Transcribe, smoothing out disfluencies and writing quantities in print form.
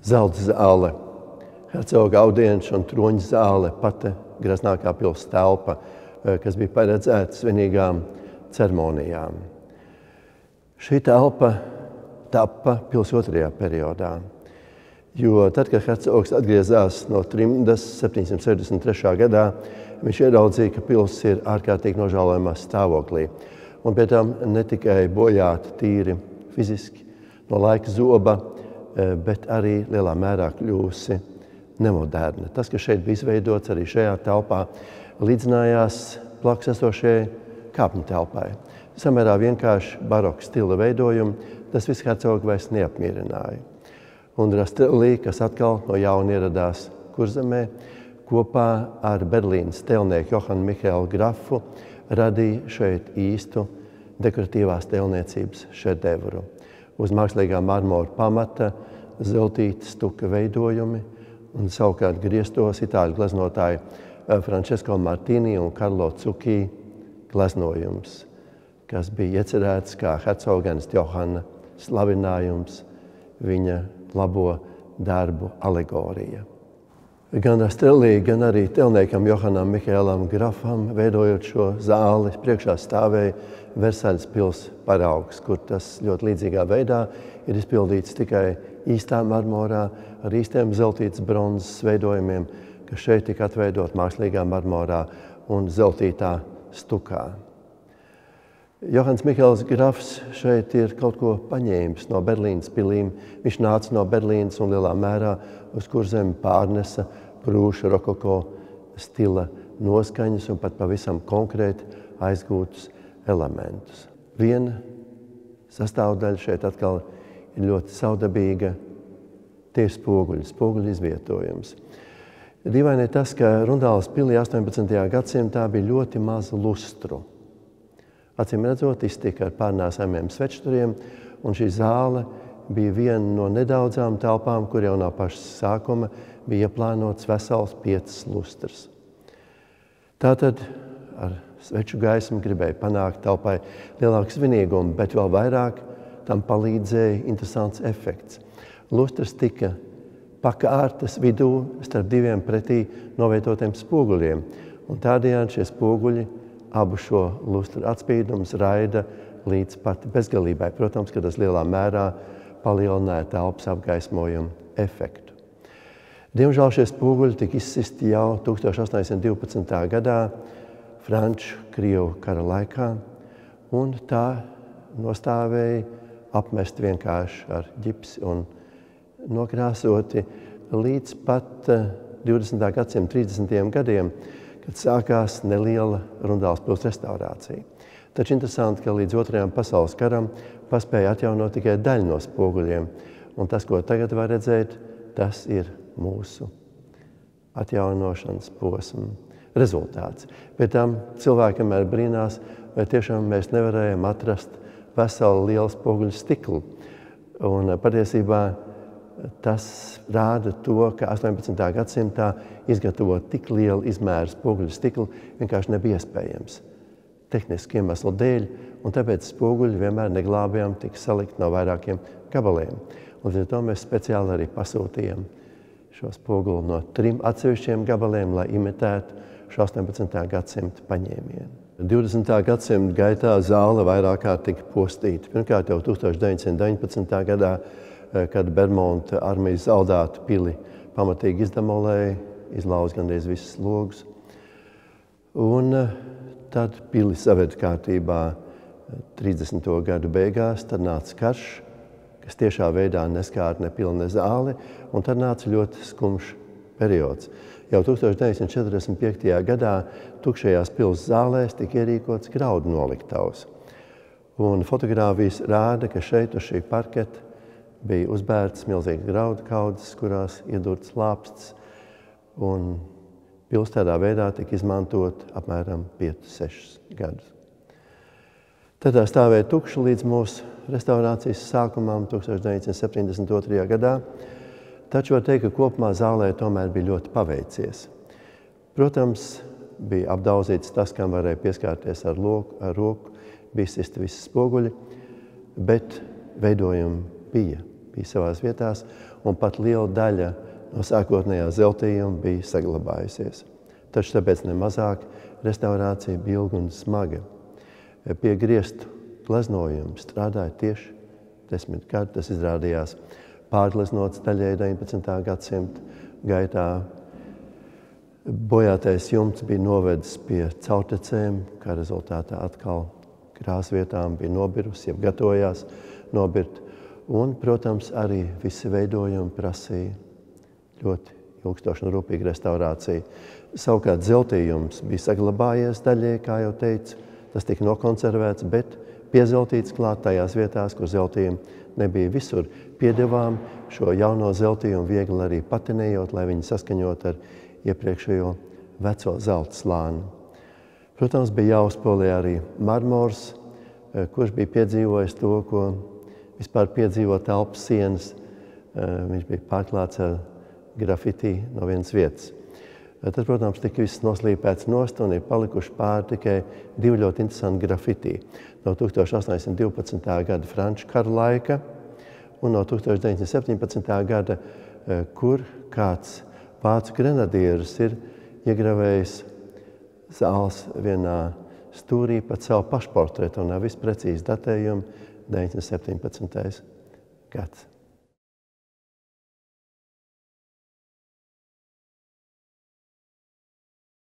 zelta zāle, hercoga audienču un troņa zāle, pati greznākā pils telpa, kas bija paredzēta svinīgām ceremonijām. Šī telpa tappa pils otrajā periodā, jo tad, kad hercogs atgriezās no trimdas 763. gadā, viņš ieraudzīja, ka pils ir ārkārtīgi nožēlojamā stāvoklī. Un pie tam ne tikai bojāta tīri fiziski no laika zoba, bet arī lielā mērā kļūsi nemoderna. Tas, kas šeit bija izveidots arī šajā telpā, līdzinājās blakus esošajai kāpņu telpai. Samērā vienkārši baroka stila veidojumi, tas viss hercogu vairs neapmierināja. Un Rastrelli, kas atkal no jauna ieradās Kurzemē, kopā ar Berlīnas tēlnieku Johanu Mihēlu Grafu radīja šeit īstu dekoratīvās tēlniecības šedevru. Uz mākslīgā marmora pamata zeltīta stuka veidojumi un savukārt griestos itāļu gleznotāji Francesco Martini un Carlo Zucchi gleznojums, kas bija iecerēts kā hercogenes Johana slavinājums, viņa labo darbu alegorija. Gan Rastrelli, gan arī tēlniekam Johanam Mihēlam Grafam, veidojot šo zāli, priekšā stāvēja Versaļas pils paraugs, kur tas ļoti līdzīgā veidā ir izpildīts tikai īstā marmorā ar īstiem zeltītas bronzas veidojumiem, kas šeit tika atveidot mākslīgā marmorā un zeltītā stukā. Johans Mihēls Grafs šeit ir kaut ko paņēmis no Berlīnas pilīm. Viņš nāca no Berlīnas un lielā mērā uz Kurzemi pārnesa prūša rokoko stila noskaņas un pat pavisam konkrēti aizgūtus elementus. Viena sastāvdaļa šeit atkal ir ļoti savdabīga, tie ir spoguļu izvietojums. Dīvaini ir tas, ka Rundāles pilī 18. gadsimtā bija ļoti maz lustru. Acīm redzot, iztika ar pārnēsājumiem svečturiem, un šī zāle bija viena no nedaudzām telpām, kur jau no paša sākuma bija ieplānots vesels 5 lustras. Tātad ar sveču gaismu gribēja panākt telpai lielāku svinīgumu, bet vēl vairāk tam palīdzēja interesants efekts. Lustras tika pakārtas vidū starp 2 pretī novietotiem spoguļiem, un tādējādi šie spoguļi abu šo lustru atspīdums raida līdz pat bezgalībai. Protams, ka tas lielā mērā palielināja telpas apgaismojumu efektu. Diemžēl šie spoguļi tika izsisti jau 1812. gadā Franču-Krievu kara laikā, un tā nostāvēja apmest vienkārši ar ģipsi un nokrāsoti līdz pat 20. gadsimta 30. gadiem, kad sākās neliela Rundāles pils restaurācija. Taču interesanti, ka līdz 2. pasaules karam paspēja atjaunot tikai daļu no spoguļiem, un tas, ko tagad var redzēt, tas ir mūsu atjaunošanas posma rezultāts. Pēc tam cilvēkam ir brīnās, vai tiešām mēs nevarējam atrast veselu lielu spoguļu stiklu. Un patiesībā tas rāda to, ka 18. gadsimtā izgatavot tik lielu izmēru spoguļu stiklu vienkārši nebija iespējams. Tehniski iemeslu dēļ, un tāpēc spoguļi vienmēr neglābjām tika salikt no vairākiem gabaliem. Un līdz ar to mēs speciāli arī pasūtījām šo spoguli no 3 atsevišķiem gabaliem, lai imitētu šo 18. gadsimta paņēmienu. 20. gadsimta gaitā zāle vairāk kārt tika postīta. Pirmkārt jau 1919. gadā, kad Bermonta armijas zaldātu pili pamatīgi izdemolēja, izlauza gandrīz visus logus. Un tad pili saveda kārtībā 30. gadu beigās, tad nāca karš, kas tiešā veidā neskāra ne pili, ne zāli, un tad nāca ļoti skumjš periods. Jau 1945. gadā tukšajās pils zālēs tika ierīkots graudu noliktavs. Un fotogrāfijas rāda, ka šeit uz šī parketa bija uzbērts milzīgas graudu kaudzes, kurās iedurts lāpsts, un pils tādā veidā tika izmantot apmēram 5-6 gadus. Tad stāvēja tukša līdz mūsu restaurācijas sākumam 1972. gadā, taču var teikt, ka kopumā zālē tomēr bija ļoti paveicies. Protams, bija apdaudzīts tas, kam varēja pieskārties ar roku, bija sisti visi spoguļi, bet veidojumi bija savās vietās, un pat liela daļa no sākotnējā zeltījuma bija saglabājusies. Taču tāpēc nemazāk restaurācija bija ilga un smaga. Pie griestu gleznojuma strādāja tieši 10 gadi. Tas izrādījās pārgleznots daļēji 19. gadsimta gaitā. Bojātais jumts bija novedis pie caurtecēm, kā rezultātā atkal krāsvietām bija nobirusi, jeb gatavojās nobirt. Un, protams, arī visi veidojumi prasīja ļoti ilgstošu un rūpīgu restaurāciju. Savukārt zeltījums bija saglabājies daļēji, kā jau teicu, tas tika nokonservēts, bet piezeltīts klāt tajās vietās, kur zeltījumi nebija visur. Piedevām šo jauno zeltījumu viegli arī patinējot, lai viņi saskaņot ar iepriekšējo veco zelta slāni. Protams, bija jāuzpolie arī marmors, kurš bija piedzīvojis to, ko vispār piedzīvo telpas sienas. Viņš bija pārklāts ar grafiti no vienas vietas. Tas, protams, tika viss noslīpēts nost un ir palikuši pāri tikai 2 ļoti interesanti grafiti. No 1812. gada franču kara laika un no 1917. gada, kur kāds vācu grenadieris ir iegravējis zāles vienā stūrī pat savu pašportretu un nav visprecīzi datējumi 1917. gads.